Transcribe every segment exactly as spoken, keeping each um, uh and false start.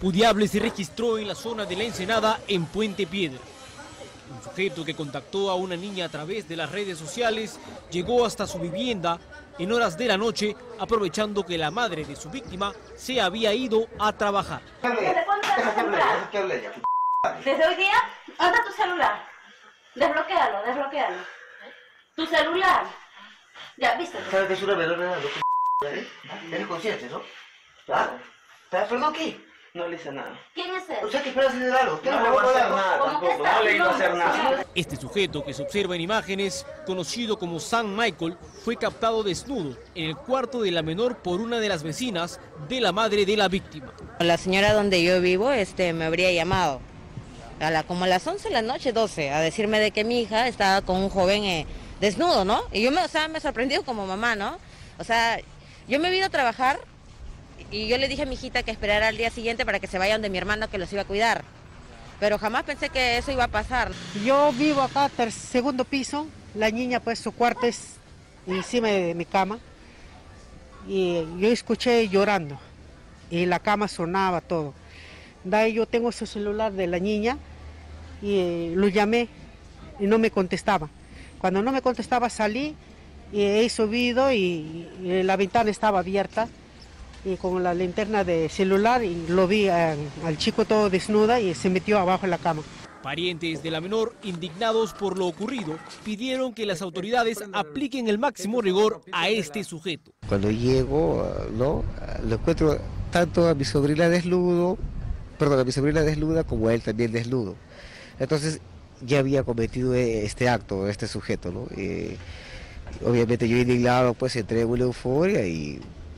repudiable se registró en la zona de La Ensenada, en Puente Piedra. Un sujeto que contactó a una niña a través de las redes sociales llegó hasta su vivienda en horas de la noche, aprovechando que la madre de su víctima se había ido a trabajar. ¿Desde cuándo estás temprano? ¿Desde hoy día? ¿Dónde está tu celular? Desbloquéalo, desbloquéalo. ¿Tu celular? Ya, ¿viste? ¿Sabes que es una menor de edad? ¿Eres consciente, no? Claro. ¿Perdón qué? No le hice nada. ¿Quién es él? ¿Usted qué espera hacer algo? ¿Usted no no le va a hacer nada tampoco? No le iba a hacer nada. Este sujeto, que se observa en imágenes, conocido como Sam Michael, fue captado desnudo en el cuarto de la menor por una de las vecinas de la madre de la víctima. La señora donde yo vivo este, me habría llamado a la, como a las once de la noche, doce, a decirme de que mi hija estaba con un joven eh, desnudo, ¿no? Y yo me, o sea, me he sorprendido como mamá, ¿no? O sea, yo me he ido a trabajar y yo le dije a mi hijita que esperara al día siguiente para que se vayan de mi hermano que los iba a cuidar. Pero jamás pensé que eso iba a pasar. Yo vivo acá, ter segundo piso, la niña pues su cuarto es encima de mi cama y yo escuché llorando y la cama sonaba todo. De ahí yo tengo su celular de la niña y eh, lo llamé y no me contestaba. Cuando no me contestaba salí y he subido y, y la ventana estaba abierta y con la linterna de celular y lo vi eh, al chico todo desnuda y se metió abajo en la cama. Parientes de la menor, indignados por lo ocurrido, pidieron que las autoridades apliquen el máximo rigor a este sujeto. Cuando llego, ¿no?, lo encuentro tanto a mi sobrina desnudo, perdón, a mi sobrina desnuda como a él también desnudo. Entonces ya había cometido este acto, este sujeto, ¿no? Eh, obviamente yo indignado pues entré en una euforia y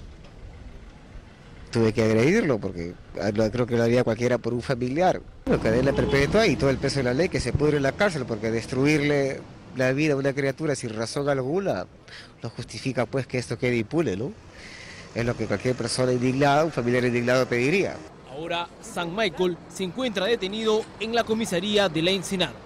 tuve que agredirlo porque creo que lo haría cualquiera por un familiar. Bueno, cadena perpetua y todo el peso de la ley, que se pudre en la cárcel, porque destruirle la vida a una criatura sin razón alguna no justifica pues que esto quede impune, ¿no? Es lo que cualquier persona indignada, un familiar indignado pediría. Ahora, Sam Michael se encuentra detenido en la comisaría de La Ensenada.